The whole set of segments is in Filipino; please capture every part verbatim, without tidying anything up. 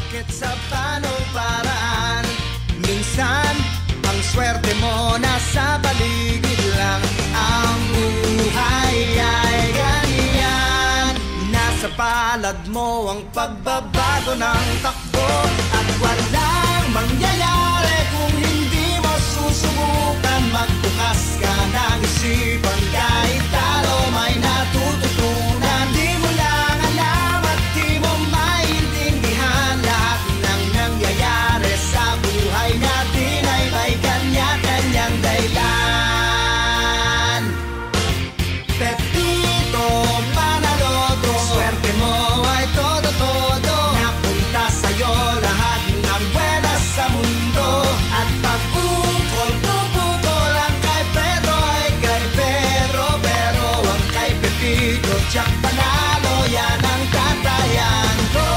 bakit sa paanong paraan? Minsan, ang swerte mo nasa paligid lang. Ang buhay ay ganyan. Nasa palad mo ang pagbabago ng takbo. At walang mangyayari kung hindi mo susubukan. Magbukas ka ng isipan, kahit talo may natututunan. Di mo lang alam at di mo maintindihan. Lahat ng nangyayari sa buhay natin ay may kanya-kanyang dahilan. Pepito Manaloto, swerte mo ay todo-todo. Napunta sa'yo lahat ng buwenas sa mundo. At pag-ukol, pupukol ang kay Pedro ay kay Pero. Pero ang kay Pepito, tiyak panalo, yan ang tatayan ko.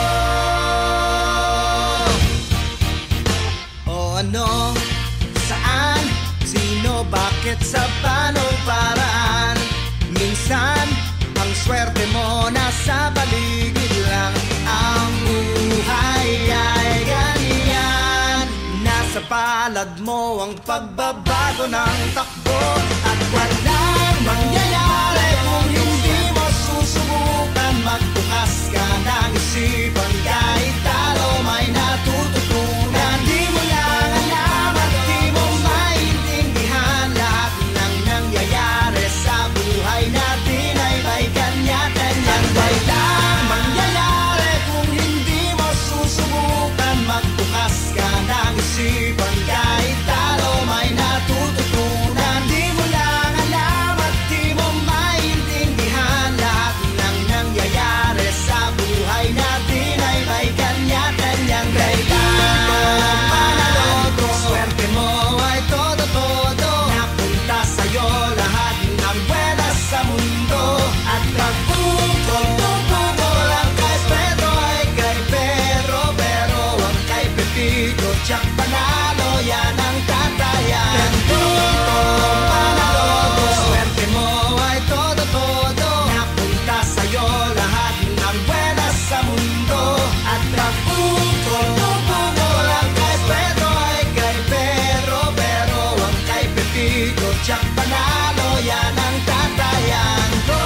O ano, saan, sino, bakit, sa paanong paraan? Minsan, ang swerte mo nasa paligid lang. Ang buhay ay ganyan. Nasa palad mo ang pagbabago ng takbo. At walang mangyayari kung hindi mo susubukan. Magbukas ka ng isipan, kahit talo may natututunan. Di mo lang alam at di mo maintindihan. Lahat ng nangyayari sa buhay natin ay may kanya-kanyang dahilan. Mangyayari kung hindi mo susubukan. Magbukas ka ng isipan, kahit talo may natututunan. Di mo lang alam at di mo maintindihan. Lahat ng nangyayari sa buhay natin ay may kanya-kanyang dahilan. Manaloto, swerte mo ay todo-todo. Napunta sa'yo lahat ng buwenas sa mundo. At pag-ukol, pupukol ang kay Pedro ay kay Pero. Pero ang kay Pepito, tiyak panalo, yan ang tatayan ko. Manaloto, swerte mo ay todo-todo. Napunta sa'yo lahat ng buwenas sa mundo. At pag-ukol, pupukol ang kay Pedro ay kay Pero. Pero ang kay Pepito, tiyak panalo, yan ang tatayan ko.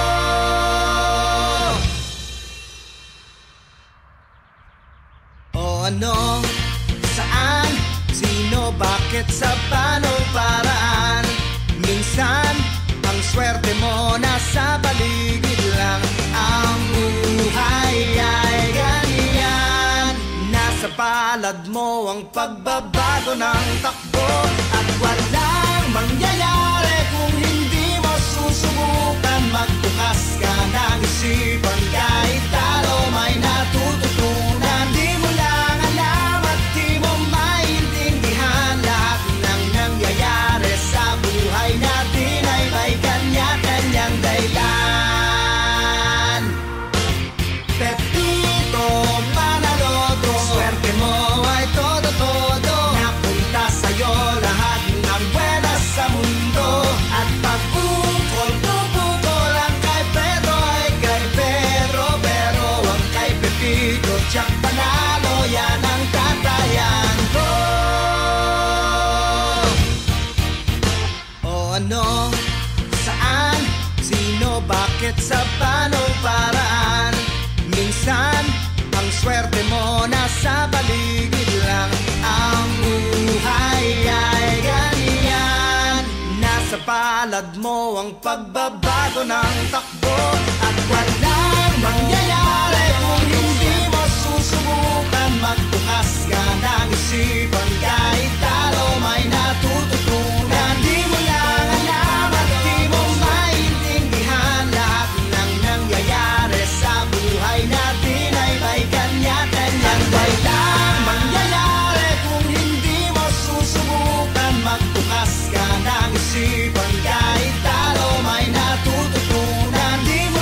O ano, saan, sino, bakit, sa paanong paraan? Minsan, ang swerte mo nasa paligid lang. Ang buhay ay ganyan. Nasa palad mo ang pagbabago ng takbo. At walang mangyayari kung hindi mo susubukan. Magbukas ka ng isipan, kahit talo may natututunan. Di mo lang alam at di mo maintindihan. Lahat ng nangyayari sa buhay natin ay may kanya-kanyang dahilan. Pepito Manaloto, swerte mo ay todo-todo. Napunta sa'yo lahat ng buwenas sa mundo. At pag-ukol, pupukol ang kay Pedro ay kay Pero. Pero ang kay Pepito, tiyak panalo, yan ang tatayan ko. O ano, saan, sino, bakit, sa paanong paraan? Minsan, ang swerte mo nasa paligid lang. Ang buhay ay ganyan. Nasa palad mo ang pagbabago ng takbo. At walang mangyayari kung hindi mo susubukan. Magbukas ka ng isipan, kahit talo may natututunan. Di mo lang alam at di mo maintindihan. Lahat ng nangyayari sa buhay natin ay may kanya-kanyang dahilan. Mangyayari kung hindi mo susubukan. Magbukas ka ng isipan, kahit talo may natututunan. Di mo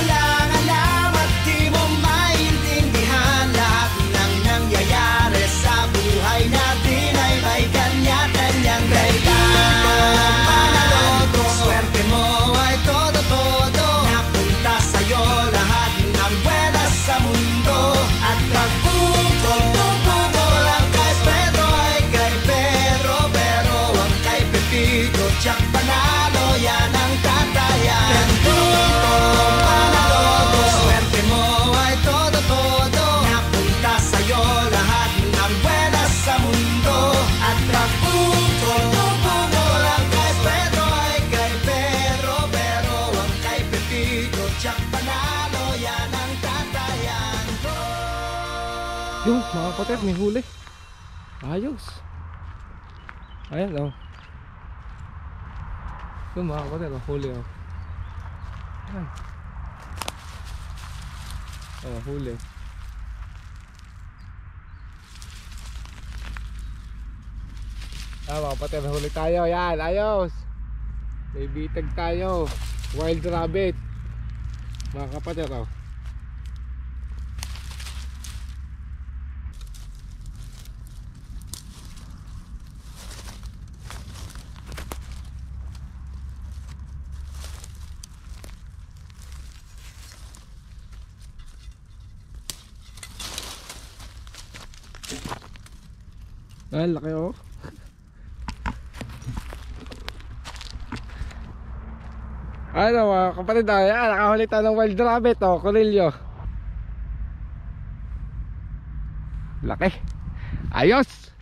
Yung mga kapatid, may huli. Ayos. Ayan oh. Yung mga kapatid, oh, huli oh. Ayan. Oh, huli. Ah, mga kapatid, huli tayo. Yan, ayos. May bitag tayo. Wild rabbit. Mga kapatid oh. Ah, laki oh. Ano mga kapatid, ah, nakahuli tayo ng wild rabbit oh, Corillo. Laki. Ayos.